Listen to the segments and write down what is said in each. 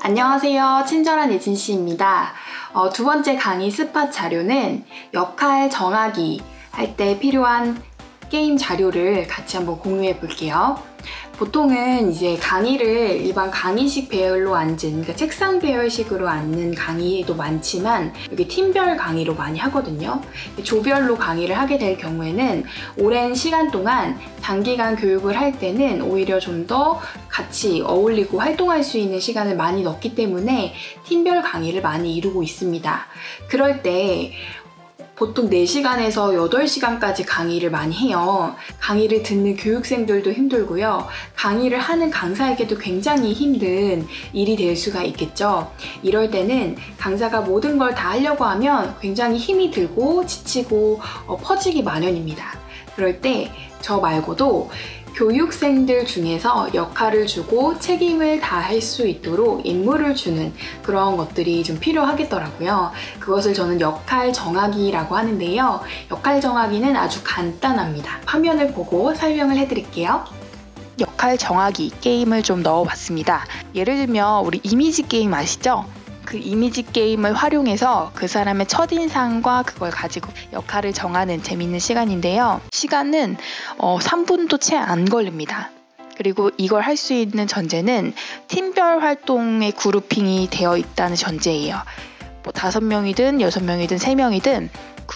안녕하세요. 친절한 예진씨입니다. 두 번째 강의 스팟 자료는 역할 정하기 할 때 필요한 게임 자료를 같이 한번 공유해 볼게요. 보통은 이제 강의를 일반 강의식 배열로 앉은, 그러니까 책상 배열식으로 앉는 강의도 많지만 여기 팀별 강의로 많이 하거든요. 조별로 강의를 하게 될 경우에는 오랜 시간 동안 단기간 교육을 할 때는 오히려 좀 더 같이 어울리고 활동할 수 있는 시간을 많이 넣기 때문에 팀별 강의를 많이 이루고 있습니다. 그럴 때 보통 4시간에서 8시간까지 강의를 많이 해요. 강의를 듣는 교육생들도 힘들고요. 강의를 하는 강사에게도 굉장히 힘든 일이 될 수가 있겠죠. 이럴 때는 강사가 모든 걸 다 하려고 하면 굉장히 힘이 들고 지치고 퍼지기 마련입니다. 그럴 때 저 말고도 교육생들 중에서 역할을 주고 책임을 다할 수 있도록 임무를 주는 그런 것들이 좀 필요하겠더라고요. 그것을 저는 역할 정하기라고 하는데요. 역할 정하기는 아주 간단합니다. 화면을 보고 설명을 해드릴게요. 역할 정하기 게임을 좀 넣어봤습니다. 예를 들면 우리 이미지 게임 아시죠? 그 이미지 게임을 활용해서 그 사람의 첫인상과 그걸 가지고 역할을 정하는 재밌는 시간인데요. 시간은 3분도 채 안 걸립니다. 그리고 이걸 할 수 있는 전제는 팀별 활동의 그룹핑이 되어 있다는 전제예요. 5명이든 6명이든 3명이든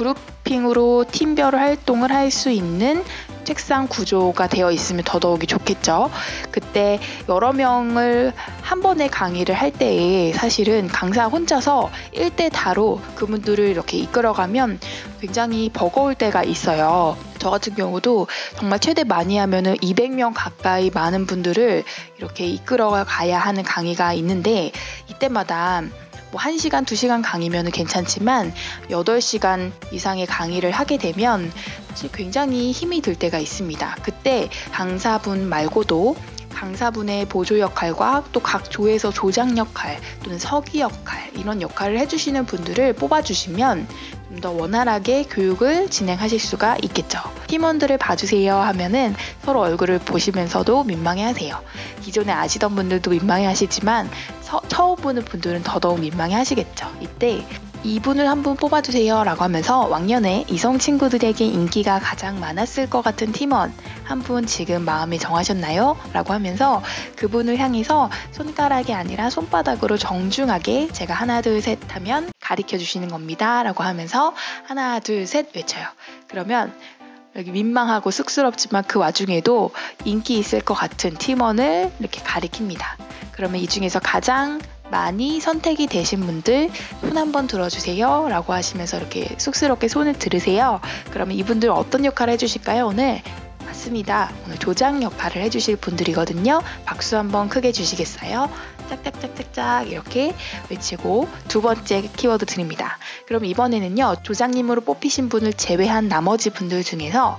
그룹핑으로 팀별 활동을 할 수 있는 책상 구조가 되어 있으면 더더욱이 좋겠죠. 그때 여러 명을 한 번에 강의를 할 때에 사실은 강사 혼자서 1대 다로 그분들을 이렇게 이끌어가면 굉장히 버거울 때가 있어요. 저 같은 경우도 정말 최대 많이 하면은 200명 가까이 많은 분들을 이렇게 이끌어 가야 하는 강의가 있는데 이때마다 1시간, 2시간 강의면 괜찮지만 8시간 이상의 강의를 하게 되면 사실 굉장히 힘이 들 때가 있습니다. 그때 강사분 말고도 강사분의 보조 역할과 또 각 조에서 조장 역할 또는 서기 역할 이런 역할을 해주시는 분들을 뽑아주시면 좀 더 원활하게 교육을 진행하실 수가 있겠죠. 팀원들을 봐주세요 하면은 서로 얼굴을 보시면서도 민망해하세요. 기존에 아시던 분들도 민망해하시지만 처음 보는 분들은 더더욱 민망해하시겠죠. 이때 이분을 한 분 뽑아주세요 라고 하면서 왕년에 이성 친구들에게 인기가 가장 많았을 것 같은 팀원 한 분 지금 마음에 정하셨나요? 라고 하면서 그분을 향해서 손가락이 아니라 손바닥으로 정중하게 제가 하나 둘 셋 하면 가르쳐 주시는 겁니다 라고 하면서 하나 둘 셋 외쳐요. 그러면 여기 민망하고 쑥스럽지만 그 와중에도 인기 있을 것 같은 팀원을 이렇게 가리킵니다. 그러면 이 중에서 가장 많이 선택이 되신 분들 손 한번 들어주세요 라고 하시면서 이렇게 쑥스럽게 손을 들으세요. 그러면 이분들 어떤 역할을 해주실까요? 오늘 맞습니다. 오늘 조장 역할을 해주실 분들이거든요. 박수 한번 크게 주시겠어요? 짝짝짝짝짝 이렇게 외치고 두 번째 키워드 드립니다. 그럼 이번에는요. 조장님으로 뽑히신 분을 제외한 나머지 분들 중에서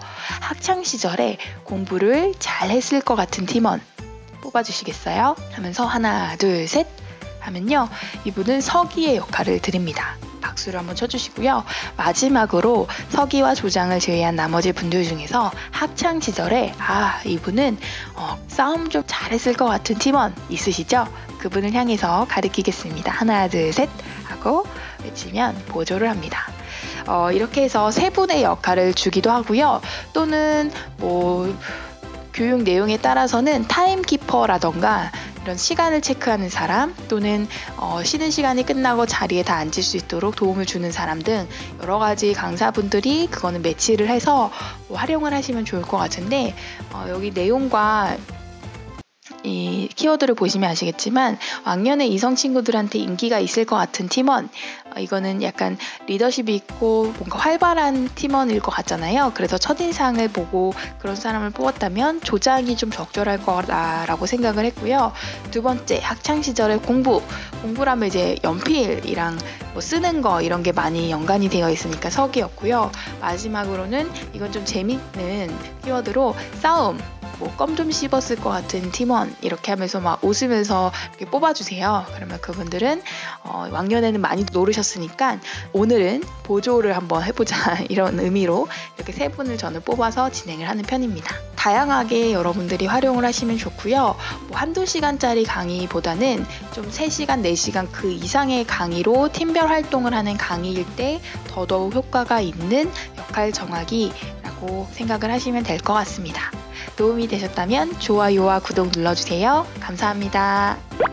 학창시절에 공부를 잘 했을 것 같은 팀원 뽑아주시겠어요? 하면서 하나 둘 셋 하면요. 이분은 서기의 역할을 드립니다. 박수를 한번 쳐주시고요. 마지막으로 서기와 조장을 제외한 나머지 분들 중에서 학창시절에 이분은 싸움 좀 잘했을 것 같은 팀원 있으시죠? 그분을 향해서 가리키겠습니다. 하나 둘 셋 하고 외치면 보조를 합니다. 이렇게 해서 세 분의 역할을 주기도 하고요. 또는 교육 내용에 따라서는 타임키퍼라던가 이런 시간을 체크하는 사람 또는 쉬는 시간이 끝나고 자리에 다 앉을 수 있도록 도움을 주는 사람 등 여러 가지 강사분들이 그거는 매치를 해서 활용을 하시면 좋을 것 같은데 여기 내용과 이 키워드를 보시면 아시겠지만 왕년에 이성 친구들한테 인기가 있을 것 같은 팀원 이거는 약간 리더십이 있고 뭔가 활발한 팀원일 것 같잖아요. 그래서 첫인상을 보고 그런 사람을 뽑았다면 조장이 좀 적절할 거라고 생각을 했고요. 두 번째 학창시절의 공부라면 이제 연필이랑 쓰는 거 이런 게 많이 연관이 되어 있으니까 서기였고요. 마지막으로는 이건 좀 재밌는 키워드로 싸움 뭐 껌 좀 씹었을 것 같은 팀원 이렇게 하면서 막 웃으면서 이렇게 뽑아주세요. 그러면 그분들은 왕년에는 많이 노르셨으니까 오늘은 보조를 한번 해보자 이런 의미로 이렇게 3분을 저는 뽑아서 진행을 하는 편입니다. 다양하게 여러분들이 활용을 하시면 좋고요. 뭐 한두 시간짜리 강의보다는 좀 3시간, 4시간 그 이상의 강의로 팀별 활동을 하는 강의일 때 더더욱 효과가 있는 역할 정하기라고 생각을 하시면 될 것 같습니다. 도움이 되셨다면 좋아요와 구독 눌러주세요. 감사합니다.